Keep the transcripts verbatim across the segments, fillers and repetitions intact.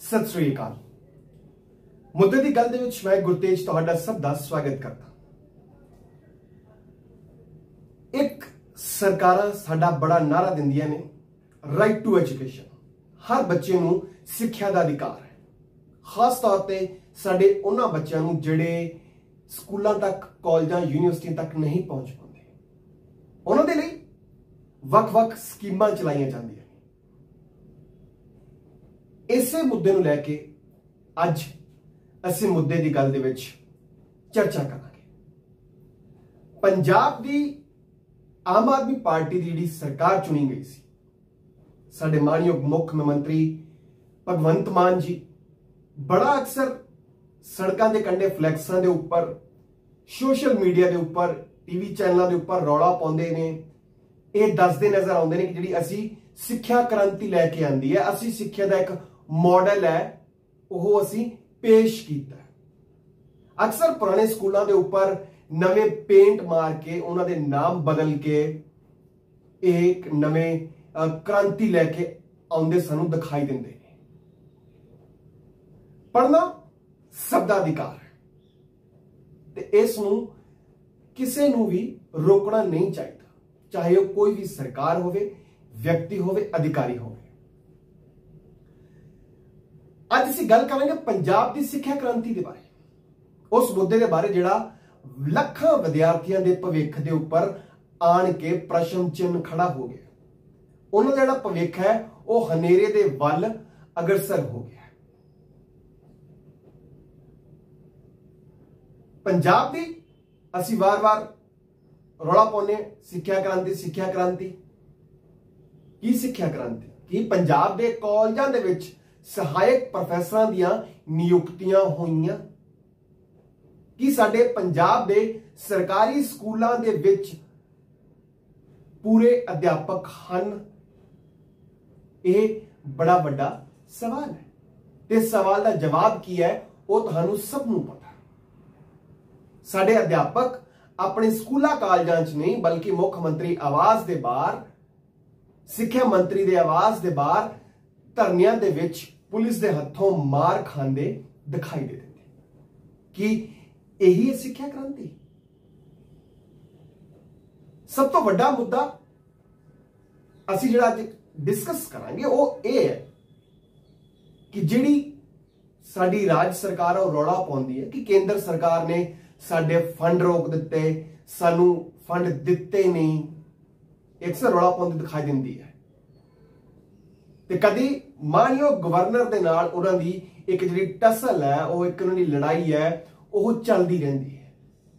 सत श्री अकाल। मुद्दे की गल दे विच मैं गुरतेज तुहाडा सब दा स्वागत करता। एक सरकारां साडा बड़ा नारा दिंदियां ने, राइट टू एजुकेशन। हर बच्चे नूं सिक्ख्या दा अधिकार है। खास तौर पे साडे उन्हां बच्चों नूं जिहड़े स्कूलों तक, कॉलेजां, यूनिवर्सिटी तक नहीं पहुंच पाते, उन्हां दे लई वख-वख स्कीमां चलाईयां जांदियां। इसे मुद्दे नूं लैके अज असीं मुद्दे की गल दे विच चर्चा करांगे। पंजाब दी आम आदमी पार्टी की जिहड़ी सरकार चुनी गई सी, साडे मानयोग मुख मंत्री भगवंत मान जी बड़ा अक्सर सड़कों के कंढे फ्लैक्सां दे उपर, सोशल मीडिया के उपर, टीवी चैनलों के उपर रौला पाउंदे ने। ये दसदे नजर आउंदे ने कि जिहड़ी असीं सिक्ख्या क्रांति लैके आंदी है, असीं सिक्ख्या दा एक मॉडल है, वह असीं पेश कीता है। अक्सर पुराने स्कूलों के उपर नवे पेंट मार के, उन्होंने नाम बदल के एक नवे क्रांति लैके आउंदे सानू दिखाई दिंदे ने। पढ़ना सब दा अधिकार है ते इस नूं किसे नूं भी रोकना नहीं चाहिए, चाहे वो कोई भी सरकार होवे, व्यक्ति होवे, अधिकारी होवे। आज असीं गल करांगे पंजाब की सिक्ख्या क्रांति के बारे, उस मुद्दे के बारे जिहड़ा लखां विद्यार्थियों के भविख के उपर आण के प्रश्न चिन्ह खड़ा हो गया। उन्होंने जिहड़ा भविख है वह हनेरे दे वल अग्रसर हो गया। पंजाब की असीं वार वार रौला पाउने, सिक्ख्या क्रांति सिक्ख्या क्रांति। की सिक्ख्या क्रांति? कि पंजाब के कॉलेजां दे विच सहायक प्रोफैसरां दियां नियुक्तियां होईयां, कि साडे पंजाब दे सरकारी स्कूलों दे विच पूरे अध्यापक हन? यह बड़ा वड्डा सवाल है ते सवाल का जवाब की है वो तुहानू सब नू पता। साडे अध्यापक अपने स्कूलों कॉलेजां च नहीं बल्कि मुख मंत्री आवास के बाहर, सिक्ख्या मंत्री के आवास के बाहर धरनियां दे विच पुलिस के हथों मार खांदे दिखाई दे देते। कि यही है सिक्ख्या क्रांति? सब तो बड़ा मुद्दा असी जिहड़ा अज डिस्कस करांगे वो ये है कि जिहड़ी साडी राज्य सरकार है रौला पाउंदी है कि केंद्र सरकार ने साडे फंड रोक दिते, सानू फंड दिते नहीं, अक्सर रौला पाउंदी दिखाई दिंदी है। ते कदी मानयोग गवर्नर दे नाल उन्हां दी एक जिहड़ी टसल है, वो एक उन्हां दी लड़ाई है, वो चलती रहती है।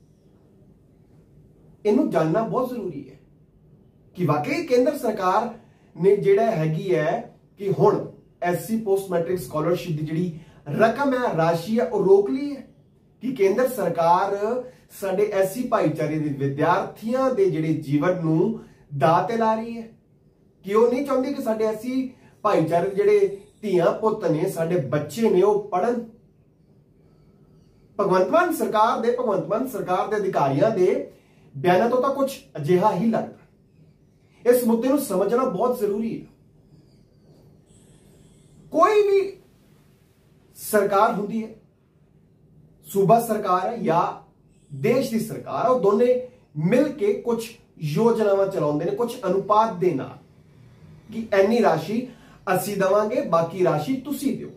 इनू जानना बहुत जरूरी है कि वाकई केंद्र सरकार ने जिहड़ा हैगी है कि हुण एससी पोस्ट मैट्रिक स्कॉलरशिप की जिहड़ी रकम है, राशि है, वो रोक ली है। कि केंद्र सरकार साडे एससी भाईचारे दे विद्यार्थियों के जिहड़े जीवन नू दाऽ ते ला रही है, कि वो नहीं चाहती कि साडे एससी भाईचारे दे जिहड़े धीआं पुत्त ने, साडे बच्चे ने, वो पढ़न। भगवंत मान सरकार दे भगवंत मान सरकार के अधिकारियों के बयानों तो, तो कुछ अजिहा ही लगता। इस मुद्दे को समझना बहुत जरूरी है। कोई भी सरकार होती है, सूबा सरकार है या देश की सरकार है, वो दोने मिलके कुछ योजनावां चलाउंदे ने, कुछ अनुपात दे नाल कि इन्नी राशि असी देवांगे, बाकी राशि तुसी दिओ।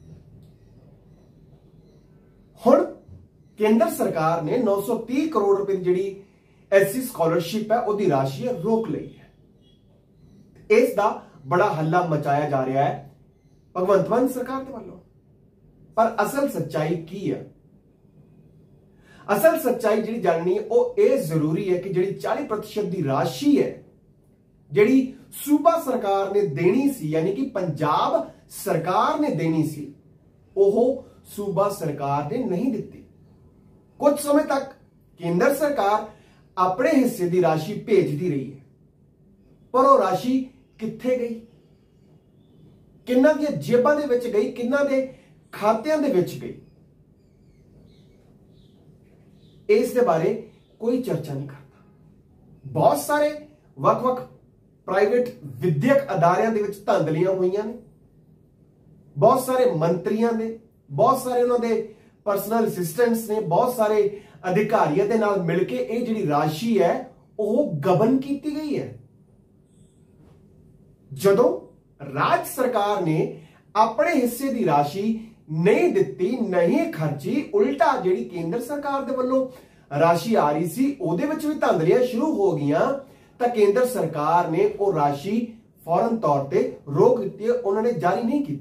हुण केंद्र सरकार ने नौ सौ तीस करोड़ रुपए की जिहड़ी एससी स्कॉलरशिप है उसकी राशि रोक ली है। इसका बड़ा हल्ला मचाया जा रहा है भगवंत मान सरकार के वालों। पर असल सच्चाई की है? असल सच्चाई जिहड़ी जाननी है वो ये जरूरी है कि जिहड़ी चालीस प्रतिशत की राशि है जिहड़ी सूबा सरकार ने देनी सी, यानी कि पंजाब सरकार ने देनी सी, वो सूबा सरकार ने नहीं दी। कुछ समय तक केंद्र सरकार अपने हिस्से की राशि भेजती रही है, पर वो राशि कित्थे गई, किन्ना दी जेबां दे विच गई, किन्ना दे खातियां दे विच गई, इसके बारे कोई चर्चा नहीं करता। बहुत सारे वख-वख प्राइवेट विद्यक अदारियां दे विच धांधलियां होईयां ने, बहुत सारे मंत्रियों ने, बहुत सारे उन्होंने पर्सनल असिस्टेंट्स ने, बहुत सारे अधिकारियों के नाल मिलके ये जिहड़ी राशि है वह गबन की गई है। जदों राज सरकार ने अपने हिस्से की राशि नहीं दिती, नहीं खर्ची, उल्टा जिहड़ी केंद्र सरकार दे वल्लों राशि आ रही सी उहदे विच भी धांधलियां शुरू हो गईयां, तां केंद्र सरकार ने वो राशि फौरन तौर पे रोक दी, उन्होंने जारी नहीं की।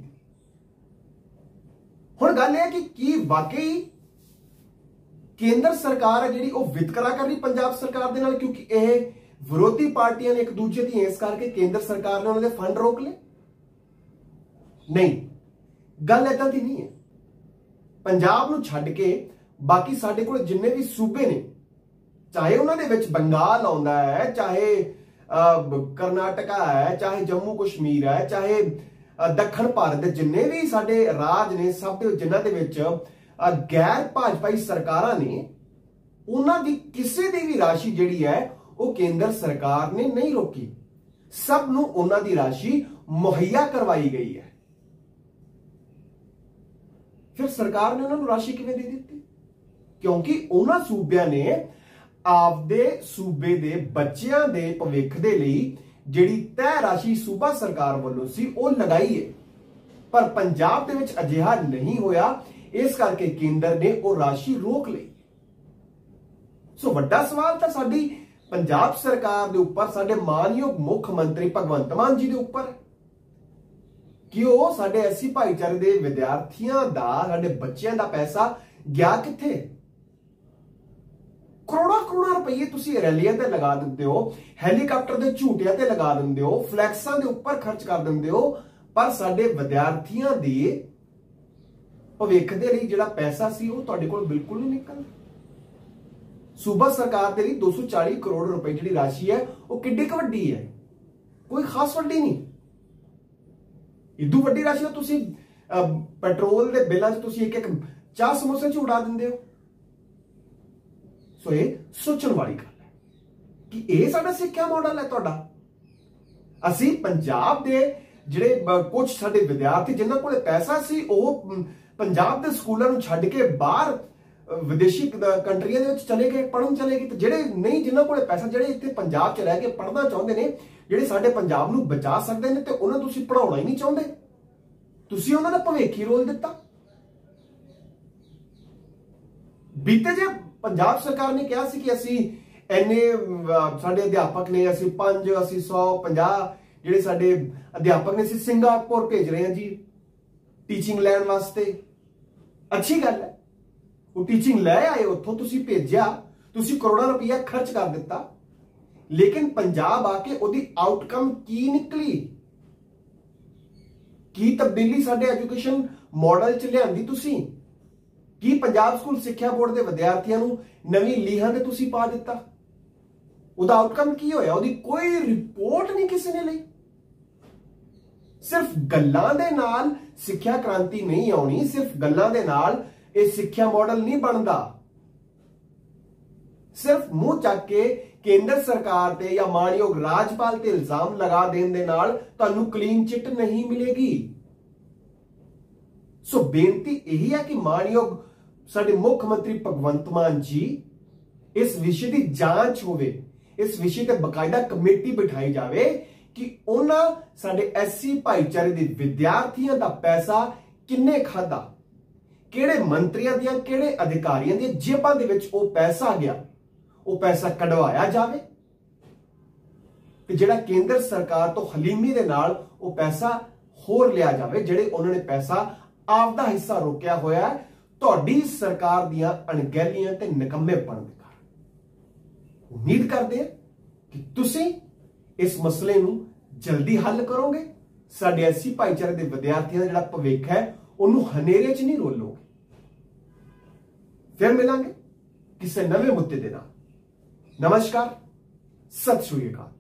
हुण गल है कि की वाकई केंद्र सरकार है जिहड़ी वो वितकरा कर रही पंजाब सरकार दे नाल, क्योंकि यह विरोधी पार्टियां ने एक दूसरे की इस करके केंद्र सरकार ने उन्होंने फंड रोक ले? नहीं, गल ऐदां दी नहीं है। पंजाब नूं छड्ड के बाकी साडे कोल जिन्ने भी सूबे ने, चाहे उन्होंने विच बंगाल आउंदा है, चाहे करनाटका है, चाहे जम्मू कश्मीर है, चाहे दक्षिण भारत के जिन्ने भी साडे राज ने, सब दे जिन्हां दे विच गैर भाजपाई सरकारां ने, उन्हां दी किसी दी भी राशि जिहड़ी है वो केंद्र सरकार ने नहीं रोकी। सब नूं उन्हां दी राशि मुहैया करवाई गई है। फिर सरकार ने उन्होंने राशि किवें दे दी? क्योंकि उन्हां सूबियां ने आपदे सूबे दे बच्चियां दे भविख दे लई जिहड़ी तय राशि सूबा सरकार वालों सी वो लगाई है, पर पंजाब दे विच अजिहा नहीं होया, इस करके केंद्र ने वो राशि रोक ली। सो वड्डा सवाल तां साडी पंजाब सरकार दे उपर, साडे मानयोग मुख मंत्री भगवंत मान जी दे उपर है कि वो साडे एससी भाईचारे दे विद्यार्थियों दा, साडे बच्चियां दा पैसा गया किथे? करोड़ों करोड़ों रुपये तुसी रैलियां ते लगा दिंदे हो, हैलीकॉप्टर दे झूटियां ते लगा दिंदे हो, फ्लैक्सां दे उपर खर्च कर दिंदे हो, पर साडे विद्यार्थियों दे भविख दे लई जिहड़ा पैसा सी वो तुहाडे कोल बिल्कुल नहीं निकलदा। सूबा सरकार दे लई दो सौ चालीस करोड़ रुपए जिहड़ी राशि है वो किड्डी क वड्डी है, कोई खास वड्डी नहीं। इदू वड्डी राशि तो तुसी पेट्रोल दे बिलां च तुसी एक एक चाह समोसे च उड़ा दिंदे हो। सो ये सोचण वाली गल है कि यह साडा सिक्ख्या मॉडल है तुहाडा। असी पंजाब दे जिहड़े कुछ साडे विद्यार्थी जिन्हां कोले पैसा सी ओह पंजाब दे स्कूलों नूं छड्ड के बाहर विदेशी कंट्रियां दे विच चले गए, पढ़न चले गए। ते जिहड़े नहीं, जिन्हां कोले पैसा, जिहड़े इत्थे पंजाब च रह के पढ़ना चाहुंदे ने, जिहड़े साडे पंजाब नूं बचा सकदे ने, ते उन्हां नूं तुसीं पढ़ाउणा ही नहीं चाहुंदे। तुसीं उन्हां दा भविख ही रोल दित्ता। बीते जे पंजाब सरकार ने कहा सी कि असी इन्ने साडे अध्यापक ने, असी पांच असी सौ पंजाह जिहड़े साडे अध्यापक ने असी सिंगापुर भेज रहे हैं जी टीचिंग लैण वास्ते। अच्छी गल है, वो टीचिंग लै आए, उत्थों तुसी भेजिया, तुसी करोड़ों रुपया खर्च कर दिता, लेकिन पंजाब आके उहदी आउटकम की निकली? की तब्दीली साडे एजुकेशन मॉडल च लियांदी तुसी? की पंजाब स्कूल सिक्ख्या बोर्ड के विद्यार्थियों नूं नवीं लीहां ते तुसी पा दिता? उहदा आउटकम की होया? उहदी कोई रिपोर्ट नहीं किसी ने ली। सिर्फ गल्लां दे नाल सिक्ख्या क्रांति नहीं आउणी, सिर्फ गल्लां दे नाल ये सिक्ख्या मॉडल नहीं बनता। सिर्फ मुंह चक के केंद्र सरकार ते या मानयोग राज्यपाल ते इल्जाम लगा देने दे नाल तुहानूं क्लीन चिट नहीं मिलेगी। सो बेनती यही है कि मानयोग साडे मुख मंत्री भगवंत मान जी इस विषय की जांच होवे, इस विषय ते बकायदा कमेटी बिठाई जावे कि उन्हां साडे एससी भाईचारे दे विद्यार्थियों का पैसा किन्ने खादा, किहड़े मंत्रियों दियां, किहड़े अधिकारियों दी जेबां दे विच वो पैसा गया, वो पैसा कढवाया जावे ते जिहड़ा केंद्र सरकार तो हलीमी दे नाल वो पैसा होर लिया जावे, जिहड़े उन्होंने पैसा आपदा हिस्सा रोकिया होया है तुहाडी सरकार दियां अणगहलियां ते निकम्मेपण दे कारण। उम्मीद करते हैं कि तुसी इस मसले नूं जल्दी हल करोगे, साडे एससी भाईचारे दे विद्यार्थियों दा जिहड़ा भविख है उन्होंने हनेरे च नहीं रोलोगे। फिर मिलांगे किसी नवे मुद्दे दे नाल। नमस्कार, सत श्री अकाल।